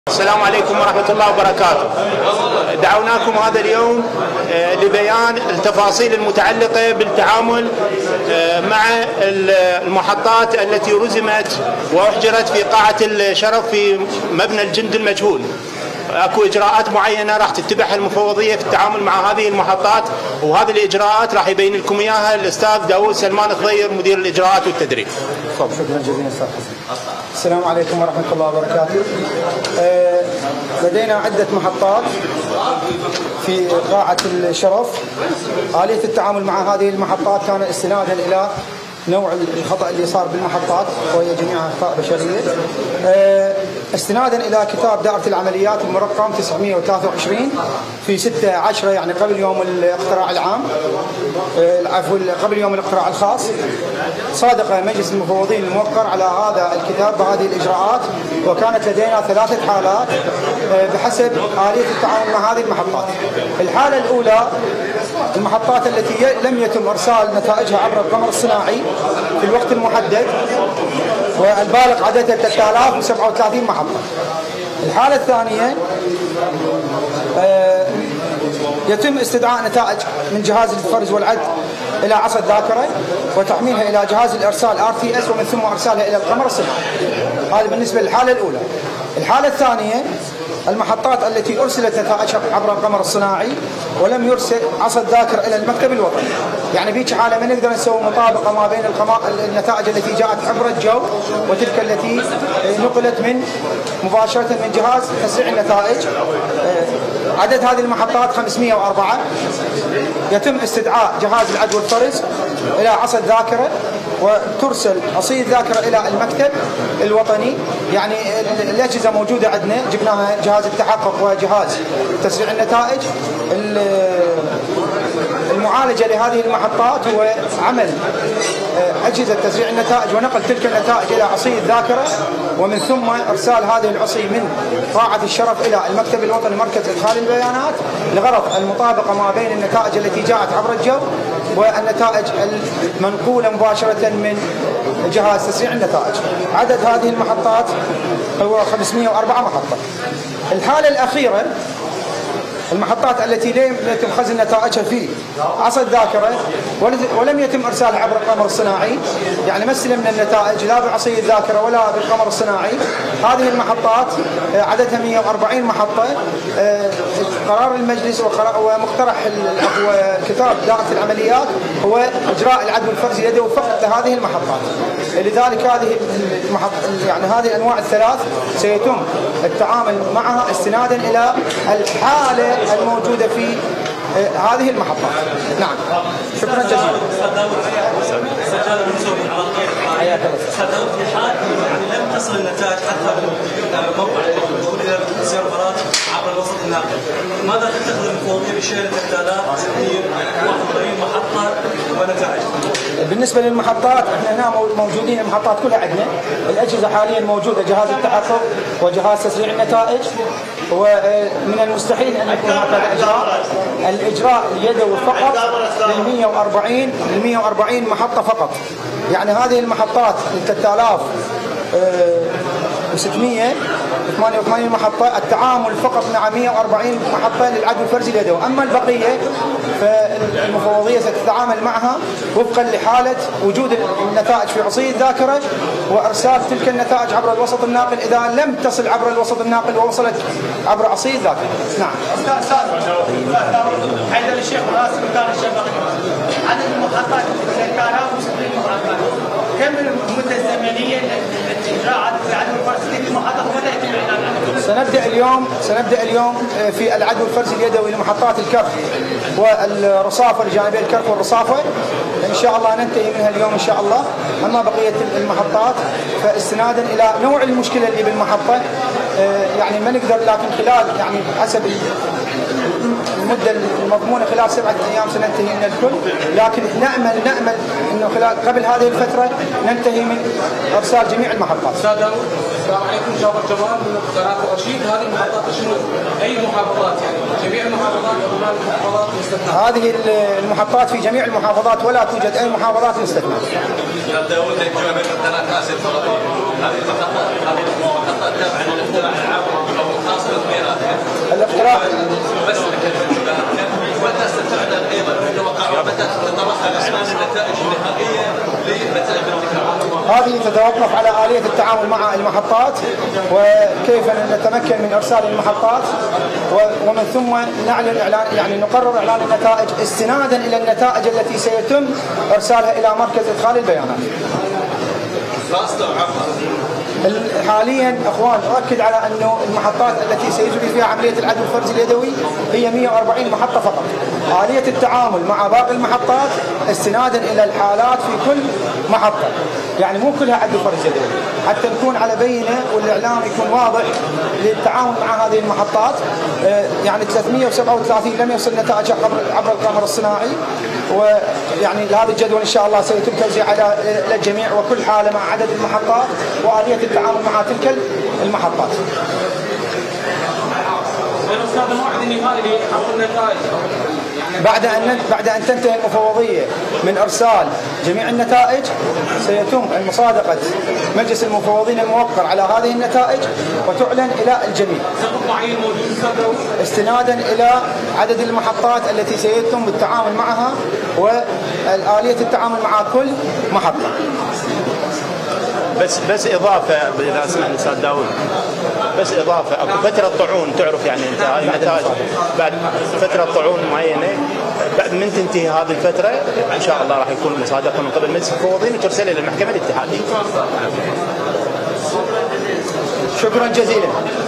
السلام عليكم ورحمة الله وبركاته. دعوناكم هذا اليوم لبيان التفاصيل المتعلقة بالتعامل مع المحطات التي رزمت وأحجرت في قاعة الشرف في مبنى الجند المجهول. اكو اجراءات معينه راح تتبعها المفوضيه في التعامل مع هذه المحطات، وهذه الاجراءات راح يبين لكم اياها الاستاذ داوود سلمان خضير مدير الاجراءات والتدريب. شكرا جزيلا استاذ حسن. السلام عليكم ورحمه الله وبركاته. لدينا عده محطات في قاعه الشرف. آلية التعامل مع هذه المحطات كان استنادا الى نوع الخطأ اللي صار بالمحطات وهي جميعها أخطاء بشرية، استنادا إلى كتاب دائرة العمليات المرقم 923 في 6/10، يعني قبل يوم الاقتراع العام، عفوا قبل يوم الاقتراع الخاص. صادق مجلس المفوضين الموقر على هذا الكتاب بهذه الإجراءات، وكانت لدينا 3 حالات بحسب آلية التعامل مع هذه المحطات. الحالة الأولى المحطات التي لم يتم إرسال نتائجها عبر القمر الصناعي في الوقت المحدد، والبالغ عددها 3037 محطة. الحالة الثانية يتم استدعاء نتائج من جهاز الفرز والعد إلى عصا الذاكرة وتحميلها إلى جهاز الإرسال RTS ومن ثم إرسالها إلى القمر الصناعي. هذا بالنسبة للحالة الأولى. الحالة الثانية المحطات التي أرسلت نتائجها عبر القمر الصناعي ولم يرسل عصا الذاكرة إلى المكتب الوطني. يعني بيك حالة ما نقدر نسوي مطابقة ما بين النتائج التي جاءت عبر الجو وتلك التي نقلت مباشرة من جهاز تسريع النتائج. عدد هذه المحطات 504. يتم استدعاء جهاز العد والفرز إلى عصا الذاكرة وترسل عصي الذاكرة إلى المكتب الوطني. يعني الأجهزة موجودة عندنا، جبناها جهاز التحقق وجهاز تسريع النتائج. المعالجة لهذه المحطات هو عمل أجهزة تسريع النتائج ونقل تلك النتائج إلى عصي الذاكرة، ومن ثم إرسال هذه العصي من قاعة الشرف إلى المكتب الوطني مركز إدخال البيانات لغرض المطابقة ما بين النتائج التي جاءت عبر الجو والنتائج المنقولة مباشرة من جهاز تسريع النتائج. عدد هذه المحطات هو 504 محطة. الحالة الأخيرة المحطات التي لم يتم خزن نتائجها في عصا الذاكرة ولم يتم إرسالها عبر القمر الصناعي، يعني ما استلمنا النتائج لا بعصي الذاكرة ولا بالقمر الصناعي. هذه المحطات عددها 140 محطة. قرار المجلس ومقترح كتاب دائرة العمليات هو إجراء العد والفرز اليدوي فقط لهذه المحطات. لذلك هذه الأنواع الثلاث سيتم التعامل معها استنادا إلى الحالة الموجودة في هذه المحطات. نعم، شكرا جزيلا. حياك الله. في حال يعني لم تصل النتائج حتى موقع الموجود الى السيرفرات عبر الوسط الناقل، ماذا تتخذ المفوضيه بشان 3041 محطه ونتائج؟ بالنسبه للمحطات احنا هنا موجودين، المحطات كلها عندنا، الاجهزه حاليا موجوده، جهاز التحقق وجهاز تسريع النتائج، ومن المستحيل ان يكون هكذا اجراء. الاجراء اليدوي فقط لل 140 محطه فقط. يعني هذه المحطات 3688 محطة، التعامل فقط مع 140 محطة للعد والفرز اليدوي. أما البقية فالمفوضية ستتعامل معها وفقا لحالة وجود النتائج في عصي الذاكرة وإرسال تلك النتائج عبر الوسط الناقل إذا لم تصل عبر الوسط الناقل ووصلت عبر عصي الذاكرة. نعم. أستاذ حيدر الشيخ وراسي مكان الشباب، عدد المحطات 3060 محطة، كم المدة الزمنية للإجراء عدد الفرز للمحطة ومتى يتم الإعلان عنه؟ سنبدأ اليوم في العد والفرز اليدوي لمحطات الكرف والرصافة لجانبي الكرف والرصافة، إن شاء الله ننتهي منها اليوم إن شاء الله. أما بقية المحطات فاستنادا إلى نوع المشكلة اللي بالمحطة يعني ما نقدر، لكن خلال يعني حسب المدة المضمونة خلال 7 أيام سننتهي من الكل، لكن نأمل أنه قبل هذه الفترة ننتهي من إرسال جميع المحطات. أستاذ داوود، السلام عليكم، جابر جمال من قناة رشيد. هذه المحطات تشمل أي محافظات؟ يعني جميع المحافظات أو المحافظات مستثنى؟ هذه المحطات في جميع المحافظات ولا توجد أي محافظات مستثنى. أستاذ داوود، الجوامع من قناة آسف فقط. هذه المحطات تابعة للاقتراع العام الاقتراح بس متى ستعلن ايضا متى تترحل اسناد النتائج النهائيه لنتائج الانتخابات؟ هذه تتوقف على آلية التعامل مع المحطات وكيف نتمكن من إرسال المحطات، ومن ثم نعلن إعلان يعني نقرر إعلان النتائج استنادا إلى النتائج التي سيتم إرسالها إلى مركز إدخال البيانات. حاليا اخوان اؤكد على انه المحطات التي سيجري فيها عمليه العد الفرزي اليدوي هي 140 محطه فقط. آلية التعامل مع باقي المحطات استنادا الى الحالات في كل محطه، يعني مو كلها عد فرز يدوي، حتى نكون على بينه والاعلام يكون واضح للتعامل مع هذه المحطات. يعني 337 لم يصل نتائجها عبر القمر الصناعي، ويعني هذا الجدول ان شاء الله سيتم توزيعه على الجميع وكل حاله مع عدد المحطات وآلية التعامل مع تلك المحطات. بعد ان تنتهي المفوضيه من ارسال جميع النتائج سيتم مصادقه مجلس المفوضين الموقر على هذه النتائج وتعلن الى الجميع استنادا الى عدد المحطات التي سيتم التعامل معها وآلية التعامل مع كل محطه. بس اضافه اذا سمحت استاذ داوود، بس اضافه اكو فتره طعون تعرف يعني انت هاي النتائج بعد فتره طعون معينه، بعد من تنتهي هذه الفتره ان شاء الله راح يكون مصادقه من قبل مجلس المفوضين وترسل الى المحكمه الاتحاديه. شكرا جزيلا.